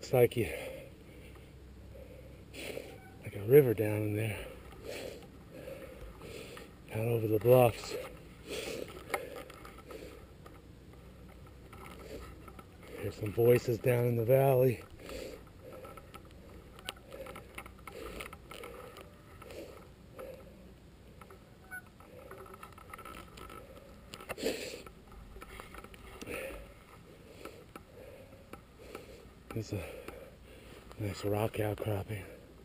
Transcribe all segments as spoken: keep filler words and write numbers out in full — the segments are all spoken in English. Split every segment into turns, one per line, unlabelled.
looks like you like a river down in there, out over the bluffs. Hear some voices down in the valley. There's a nice rock outcropping.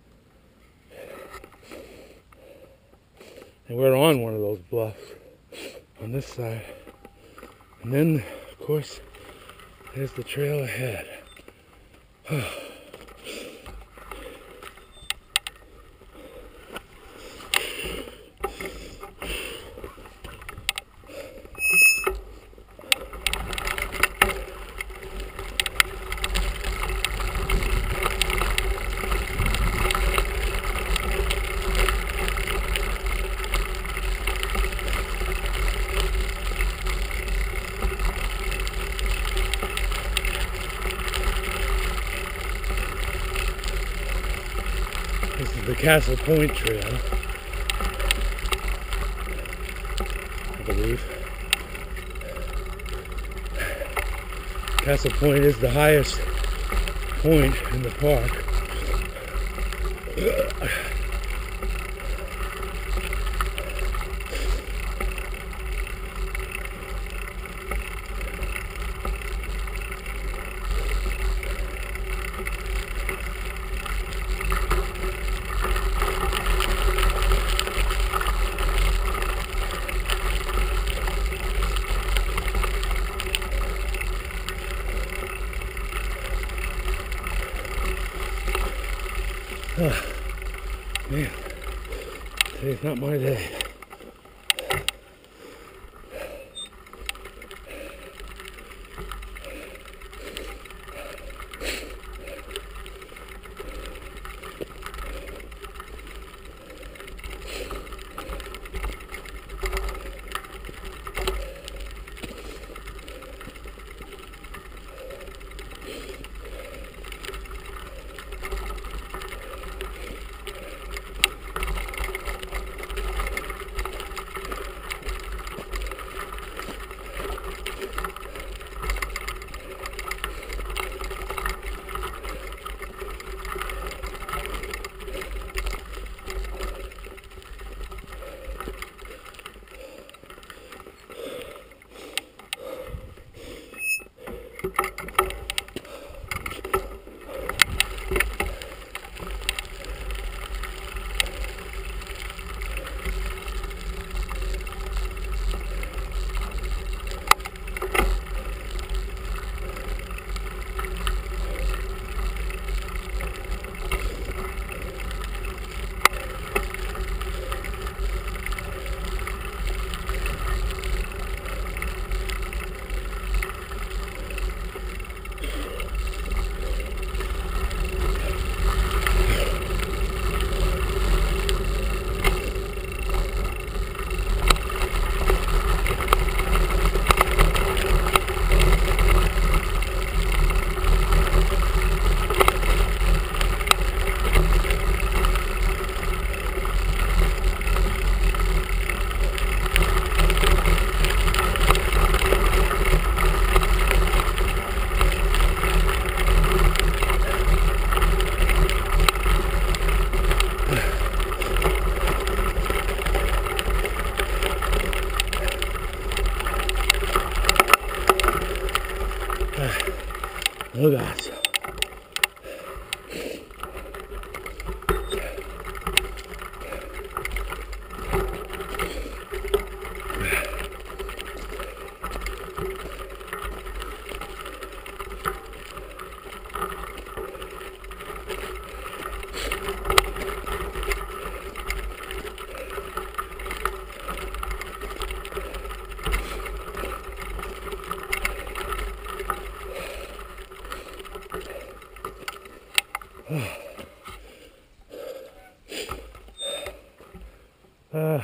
And we're on one of those bluffs on this side. And then, of course, there's the trail ahead. This is the Castle Point Trail, I believe. Castle Point is the highest point in the park. Oh, man, today's not my day. Oh gosh. Uh,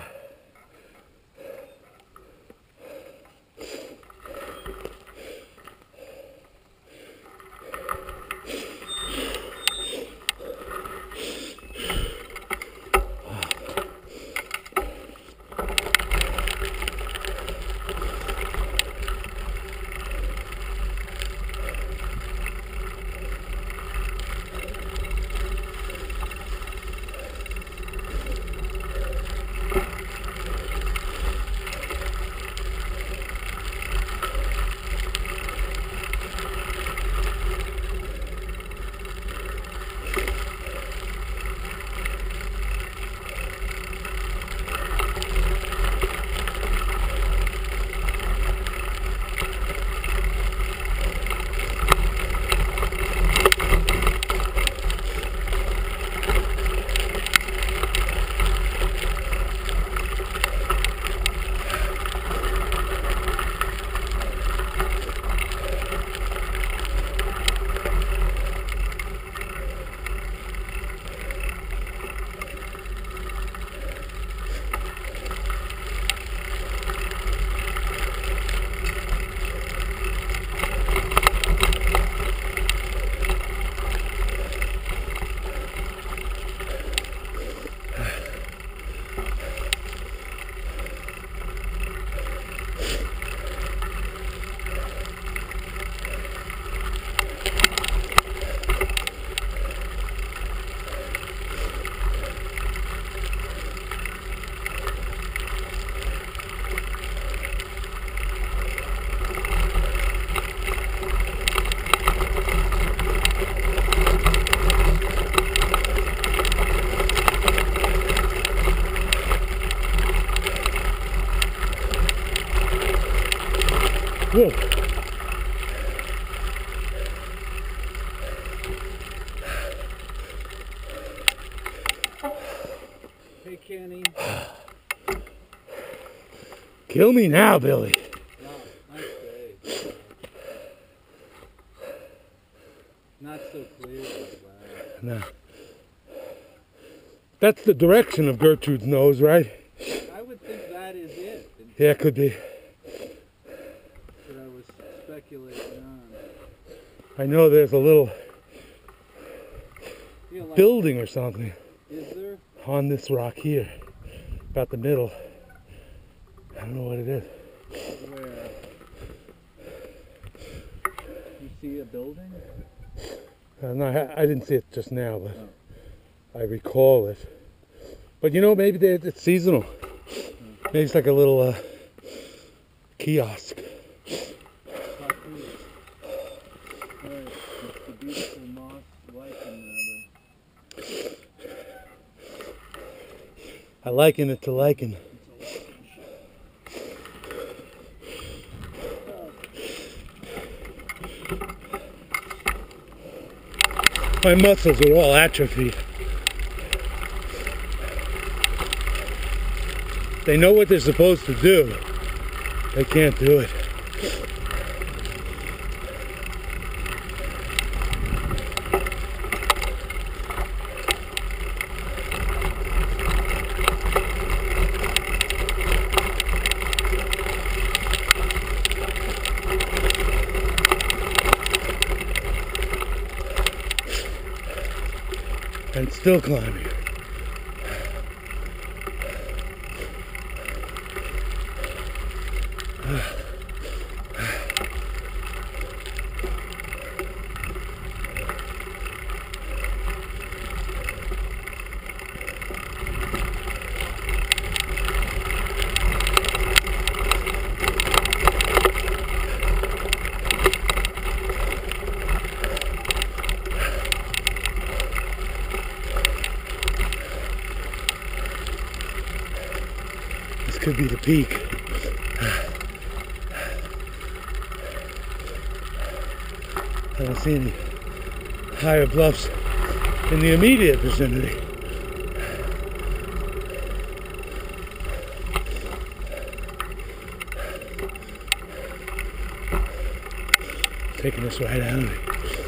Whoa.
Hey, Kenny.
Kill me now, Billy.
No, nice day. Not so clear as that.
No. That's the direction of Gertrude's nose, right?
I would think that is it.
Yeah, it could be.
That I was speculating on.
I know there's a little
You know, like,
building or something
is there?
on this rock here, about the middle. I don't know what it is.
Where? You see a building?
Uh, no, I, I didn't see it just now, but I recall it. But you know, maybe they, it's seasonal. Maybe it's like a little uh, kiosk.
Right, it's the beautiful moss lichen rather.
I liken it to lichen. My muscles are all atrophied. They know what they're supposed to do. They can't do it. And still climbing. This could be the peak. I don't see any higher bluffs in the immediate vicinity. Taking this right out of me.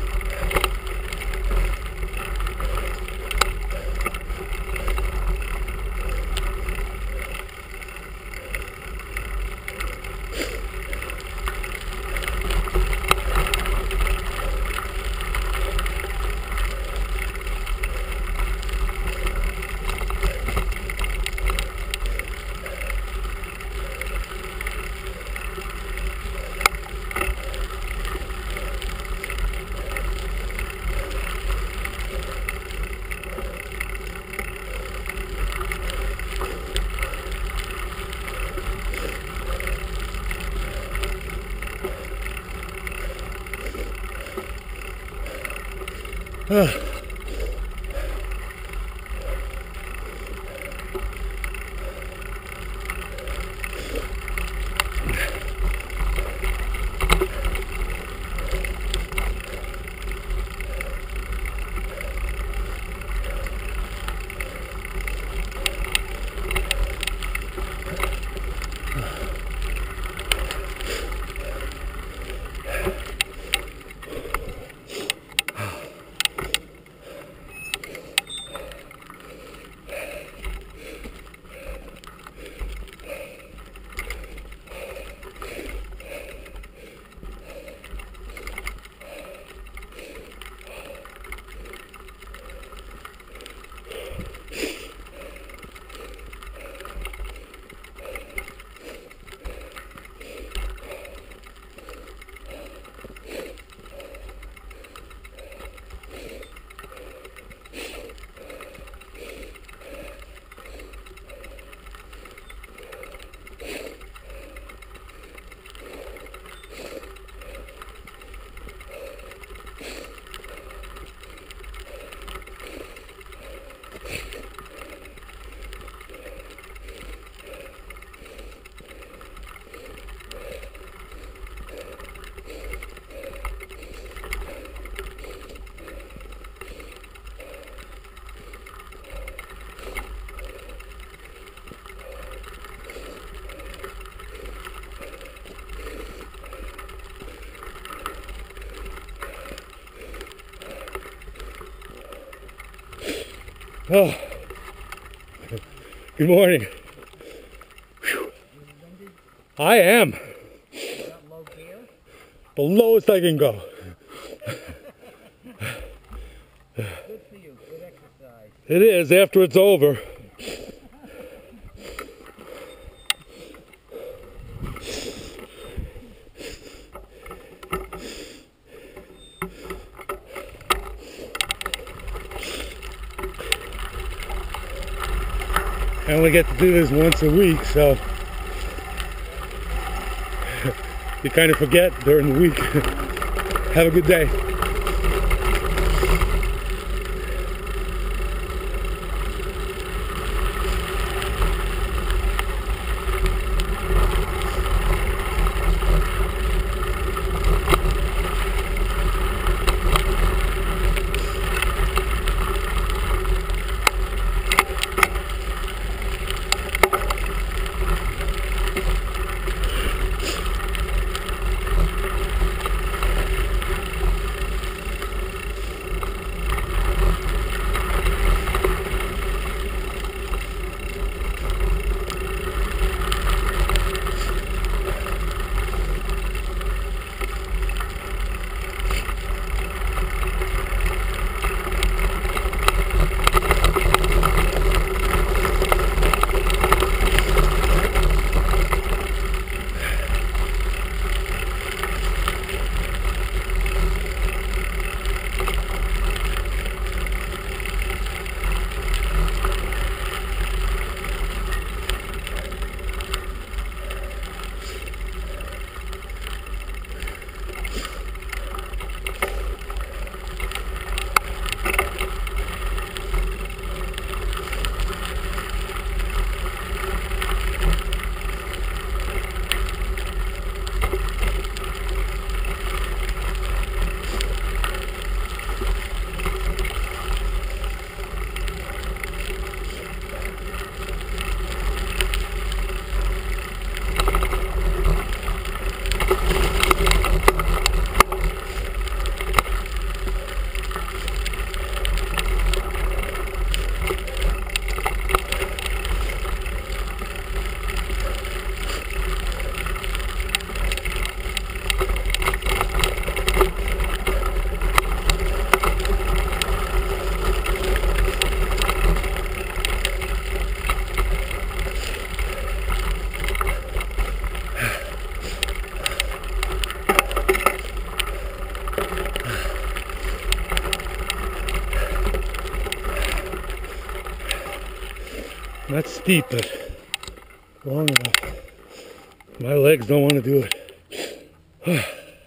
Ugh. Oh, good morning. Whew. I am.
Low gear?
The lowest I can go.
Good for you. Good exercise.
It is after it's over. I only get to do this once a week, so you kind of forget during the week. Have a good day. Not steep, but long enough. My legs don't want to do it.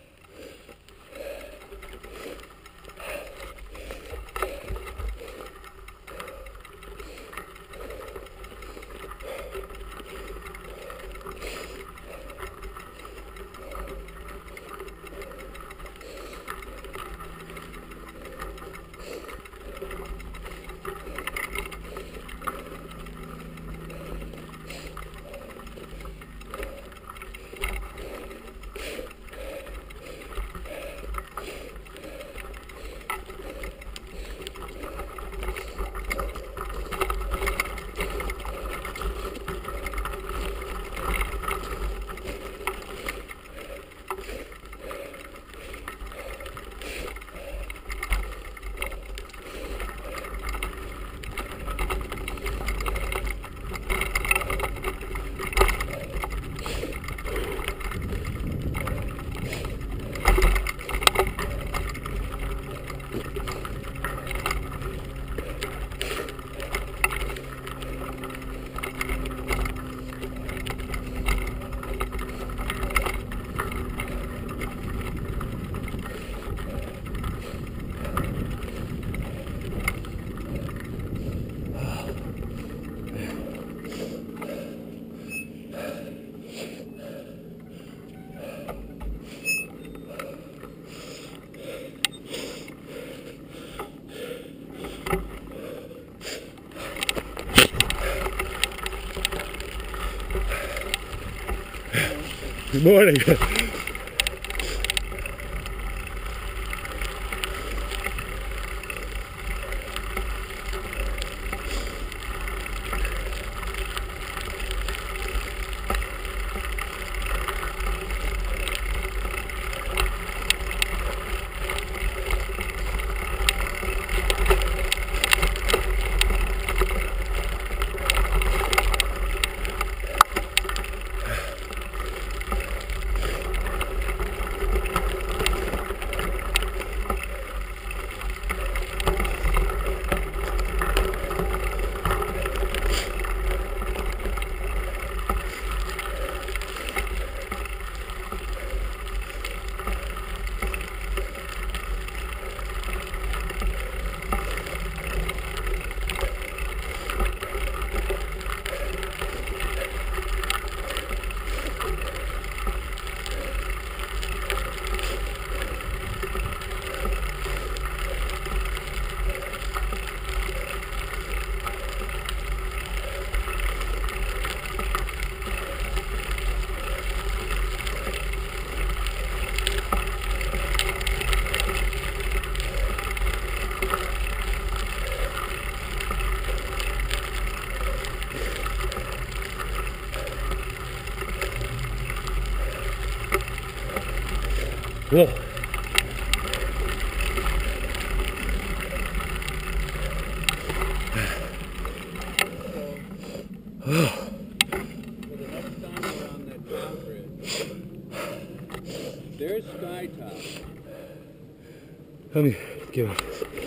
Good morning.
So the next time we're on that top ridge, there's Sky Top.
Let me get it.